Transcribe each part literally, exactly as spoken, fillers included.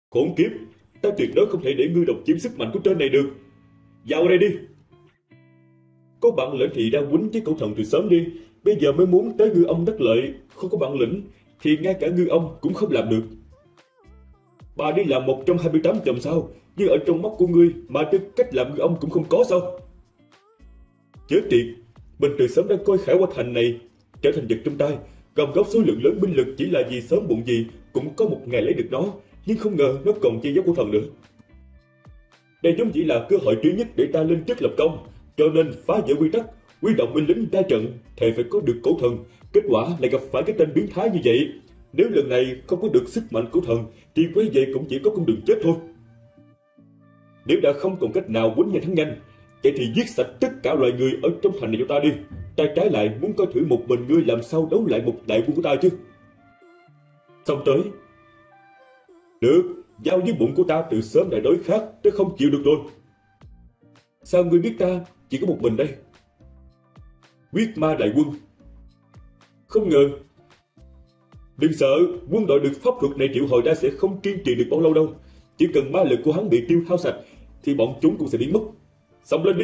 Khốn kiếp, ta tuyệt đối không thể để ngươi độc chiếm sức mạnh của trên này được. Vào đây đi. Có bản lĩnh thì ra quýnh với cẩu thần từ sớm đi. Bây giờ mới muốn tới ngư ông đắc lợi. Không có bản lĩnh thì ngay cả ngư ông cũng không làm được. Bà đi làm một trong hai mươi tám chòm sao, nhưng ở trong mắt của ngươi mà tư cách làm ngư ông cũng không có sao? Chết tiệt, mình từ sớm đã coi Khải Hoa Thành này trở thành vật trong tay, gom góp số lượng lớn binh lực chỉ là vì sớm muộn gì cũng có một ngày lấy được nó, nhưng không ngờ nó còn che giấu của thần nữa. Đây giống chỉ là cơ hội duy nhất để ta lên chức lập công, cho nên phá vỡ quy tắc, huy động binh lính ra trận, thề phải có được cổ thần. Kết quả lại gặp phải cái tên biến thái như vậy. Nếu lần này không có được sức mạnh của thần thì quay về cũng chỉ có con đường chết thôi. Nếu đã không còn cách nào quýnh nhanh thắng nhanh, vậy thì giết sạch tất cả loài người ở trong thành này cho ta đi. Ta trái lại muốn coi thử một mình ngươi làm sao đấu lại một đại quân của ta chứ. Xong tới. Được, giao với bụng của ta từ sớm đã đối khác, tôi không chịu được rồi. Sao ngươi biết ta chỉ có một mình đây? Quyết ma đại quân. Không ngờ. Đừng sợ, quân đội được pháp thuật này triệu hồi ra sẽ không kiên trì được bao lâu đâu. Chỉ cần ma lực của hắn bị tiêu hao sạch thì bọn chúng cũng sẽ biến mất. Xông lên đi.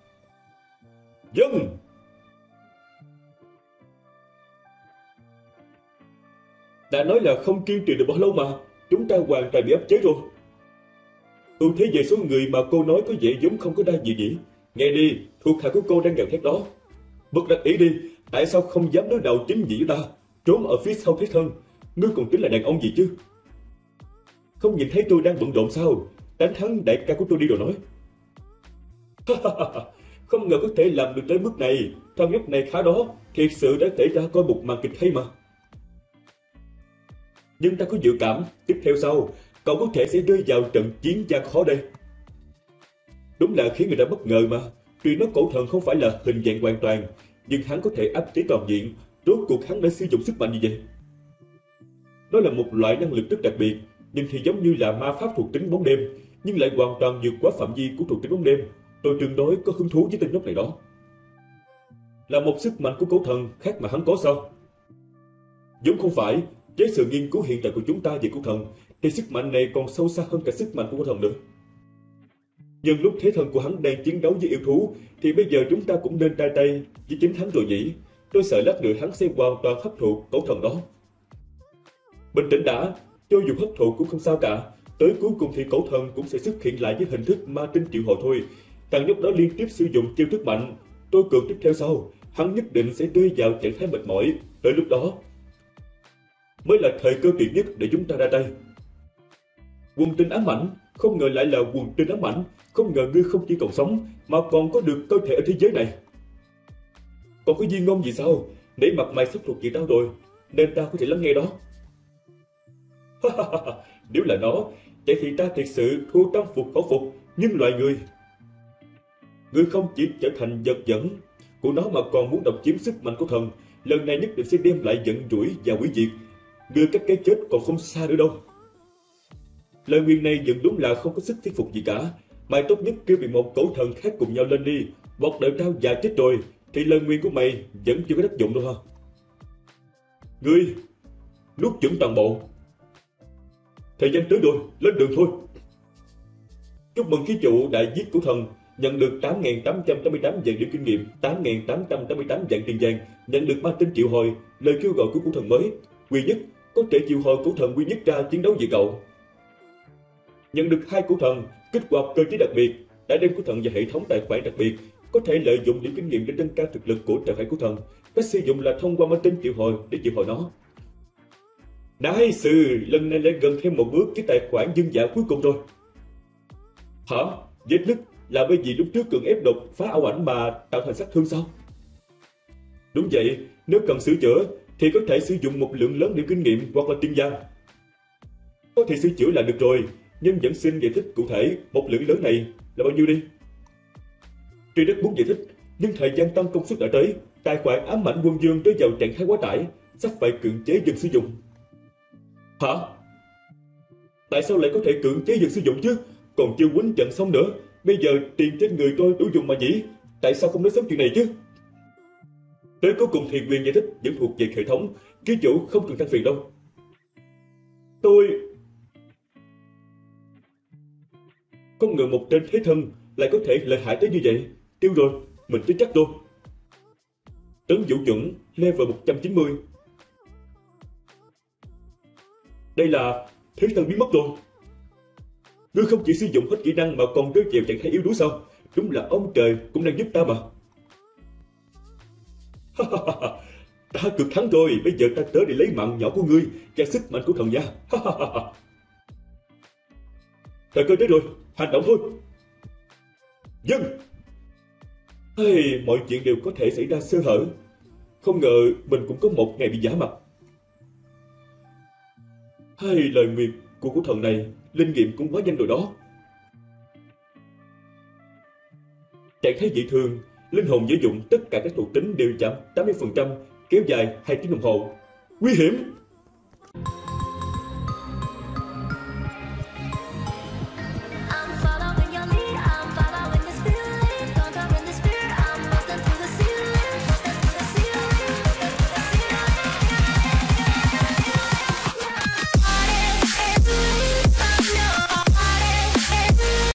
Dân. Đã nói là không kiên trì được bao lâu mà. Chúng ta hoàn toàn bị áp chế rồi. Ưu thế về số người mà cô nói có vẻ giống không có đa gì nhỉ. Nghe đi, thuộc hạ của cô đang gào thét đó. Bất đắc ý đi, tại sao không dám đối đầu chính diện với ta, trốn ở phía sau thế thân? Ngươi còn tính là đàn ông gì chứ? Không nhìn thấy tôi đang bận rộn sao? Đánh thắng đại ca của tôi đi rồi nói. Không ngờ có thể làm được tới mức này. Thằng nhóc này khá đó, thiệt sự đã kể ra coi một màn kịch hay mà. Nhưng ta có dự cảm, tiếp theo sau, cậu có thể sẽ rơi vào trận chiến gian khó đây. Đúng là khiến người ta bất ngờ mà. Tuy nói cổ thần không phải là hình dạng hoàn toàn, nhưng hắn có thể áp chế toàn diện. Rốt cuộc hắn đã sử dụng sức mạnh như vậy. Đó là một loại năng lực rất đặc biệt, nhưng thì giống như là ma pháp thuộc tính bóng đêm, nhưng lại hoàn toàn vượt quá phạm vi của thuộc tính bóng đêm. Tôi tương đối có hứng thú với tên nhóc này đó. Là một sức mạnh của cổ thần khác mà hắn có sao? Giống không phải. Với sự nghiên cứu hiện tại của chúng ta về cổ thần thì sức mạnh này còn sâu xa hơn cả sức mạnh của cổ thần nữa. Nhưng lúc thế thân của hắn đang chiến đấu với yêu thú thì bây giờ chúng ta cũng nên ra tay với chính hắn rồi nhỉ. Tôi sợ lát nữa hắn sẽ hoàn toàn hấp thụ cổ thần đó. Bình tĩnh đã, cho dù hấp thụ cũng không sao cả. Tới cuối cùng thì cổ thần cũng sẽ xuất hiện lại với hình thức ma tinh triệu hồi thôi. Thằng nhóc đó liên tiếp sử dụng chiêu thức mạnh. Tôi cường tiếp theo sau, hắn nhất định sẽ rơi vào trạng thái mệt mỏi. Tới lúc đó mới là thời cơ tuyệt nhất để chúng ta ra tay. Quần tinh ám ảnh, không ngờ lại là quần tinh ám ảnh. Không ngờ ngươi không chỉ còn sống mà còn có được cơ thể ở thế giới này. Còn có viên ngôn gì sao? Để mặt mày sắp thuộc về tao rồi, nên ta có thể lắng nghe đó. Nếu là nó, vậy thì ta thiệt sự thua tâm phục khẩu phục. Nhưng loại người, ngươi không chỉ trở thành vật dẫn của nó mà còn muốn độc chiếm sức mạnh của thần. Lần này nhất định sẽ đem lại giận rủi và hủy diệt. Ngươi cách cái chết còn không xa nữa đâu. Lời nguyền này vẫn đúng là không có sức thuyết phục gì cả. Mày tốt nhất kêu bị một cổ thần khác cùng nhau lên đi. Bọt đợi tao già chết rồi thì lời nguyền của mày vẫn chưa có tác dụng đâu ha. Ngươi nuốt chửng toàn bộ. Thời gian tới rồi, lên đường thôi. Chúc mừng ký chủ đã giết cổ thần, nhận được tám nghìn tám trăm tám mươi tám vạn điểm kinh nghiệm, tám nghìn tám trăm tám mươi tám vạn tiền vàng, nhận được ma tinh triệu hồi, lời kêu gọi của cổ thần mới. Duy nhất có thể triệu hồi cổ thần duy nhất ra chiến đấu với cậu. Nhận được hai cổ thần, kích hoạt cơ chế đặc biệt, đã đem cổ thần vào hệ thống tài khoản đặc biệt, có thể lợi dụng điểm kinh nghiệm để nâng cao thực lực của trạng thái cổ thần. Cách sử dụng là thông qua ma tinh triệu hồi để triệu hồi nó. Nice, lần này lại gần thêm một bước cái tài khoản dân dã cuối cùng rồi. Hả? Vết nứt là bởi vì lúc trước cường ép đột phá ảo ảnh mà tạo thành sát thương sao? Đúng vậy, nếu cần sửa chữa thì có thể sử dụng một lượng lớn điểm kinh nghiệm hoặc là tiền vàng. Có thể sửa chữa là được rồi, nhưng vẫn xin giải thích cụ thể một lượng lớn này là bao nhiêu đi. Tuy rất muốn giải thích, nhưng thời gian tăng công suất đã tới, tài khoản ám ảnh quân dương rơi vào trạng thái quá tải, sắp phải cưỡng chế dừng sử dụng. Hả? Tại sao lại có thể cưỡng chế dừng sử dụng chứ? Còn chưa quýnh trận xong nữa, bây giờ tiền trên người tôi đủ dùng mà nhỉ? Tại sao không nói sớm chuyện này chứ? Tới cuối cùng thì quyền giải thích vẫn thuộc về hệ thống, ký chủ không cần than phiền đâu. Tôi... Không ngờ một tên thế thân lại có thể lợi hại tới như vậy. Tiêu rồi, mình chết chắc rồi. Tấn Vũ chuẩn level một trăm chín mươi. Đây là thế thân biến mất rồi. Ngươi không chỉ sử dụng hết kỹ năng mà còn rơi vào trạng thái yếu đuối sao? Đúng là ông trời cũng đang giúp ta mà. Ta cực thắng rồi, bây giờ ta tới để lấy mạng nhỏ của ngươi và sức mạnh của thần gia. Thời cơ tới rồi, hành động thôi. Dân. Hey, mọi chuyện đều có thể xảy ra sơ hở. Không ngờ mình cũng có một ngày bị giả mặt. Hay lời nguyền của của thần này, linh nghiệm cũng quá nhanh rồi đó. Trạng thái dị thường, linh hồn sử dụng tất cả các thuộc tính đều giảm tám mươi phần trăm, kéo dài hai tiếng đồng hồ. Nguy hiểm!